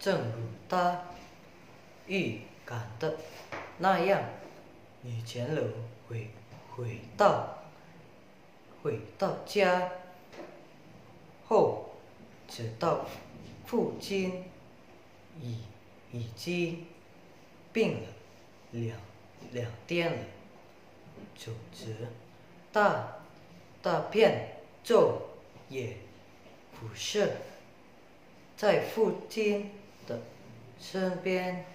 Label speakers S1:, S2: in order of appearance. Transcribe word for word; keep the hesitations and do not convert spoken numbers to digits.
S1: 正如他预感的那样，女钱楼回回到回到家后，直到父亲已已经病了两两天了，组织大大片昼夜辐射在父亲的身边，